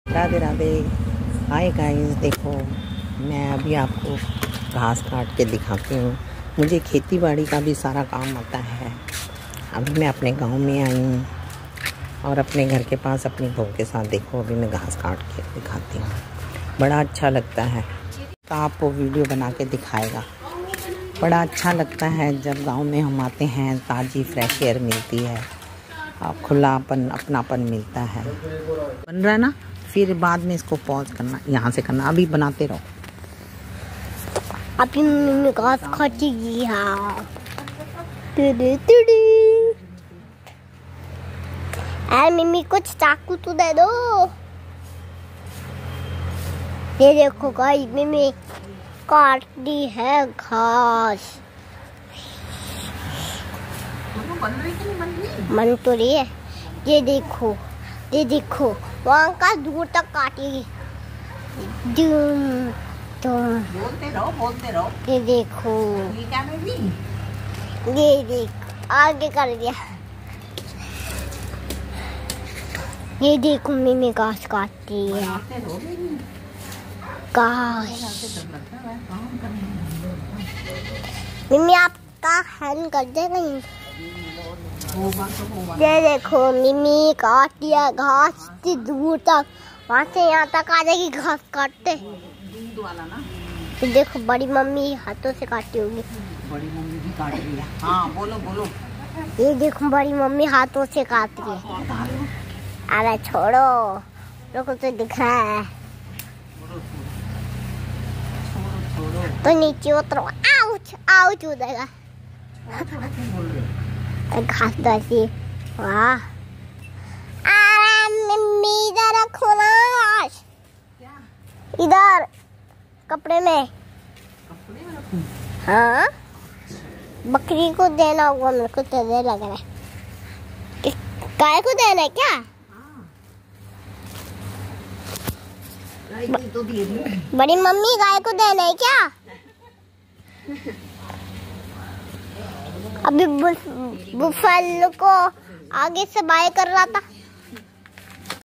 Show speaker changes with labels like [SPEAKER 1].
[SPEAKER 1] Radhe Radhe. Hi guys, देखो मैं अभी आपको घास काट के दिखाती हूँ। मुझे खेती बाड़ी का भी सारा काम आता है। अभी मैं अपने गांव में आई हूँ और अपने घर के पास अपनी बहू के साथ देखो अभी मैं घास काट के दिखाती हूँ। बड़ा अच्छा लगता है। तो आपको वीडियो बना के दिखाएगा। बड़ा अच्छा लगता है जब गांव में हम आते हैं, ताज़ी फ्रेश एयर मिलती है और खुलापन अपनापन मिलता है। बन रहा है ना, फिर बाद में इसको पॉज करना, यहाँ से करना। अभी बनाते रहो।
[SPEAKER 2] अभी मम्मी घास काटेगी। हाँ अरे मम्मी कुछ चाकू तो दे दो। ये देखो गाइस, मम्मी काटती है घास। मन तो रही है। ये देखो वहाँ का दूर तक काटेगी।
[SPEAKER 1] बोलते रहो।
[SPEAKER 2] ये देखो, ये देख आगे कर दिया। ये देखो मम्मी घास काटती है। घास मम्मी आपका हैंड कर दे नहीं। ये देखो मम्मी काट दिया घास से दूर तक, वहाँ से यहाँ तक आ जाएगी घास काटते। देखो बड़ी मम्मी हाथों से काटती होगी।
[SPEAKER 1] बड़ी मम्मी भी काट रही है। हाँ बोलो।
[SPEAKER 2] ये देखो बड़ी मम्मी हाथों से काट रही है। अरे छोड़ो, लोगों तो दिख रहा है। तो नीचे उतरो। आउच आउच हो जाएगा। घास तो ऐसी। वाह, मम्मी इधर रखो ना घास। इधर कपड़े में रखूं? हाँ, बकरी को देना होगा। मेरे को तो दे लग रहा है। गाय को देना है क्या? बड़ी मम्मी गाय को देना है क्या? अभी बुफेलो को आगे से बाय कर रहा था।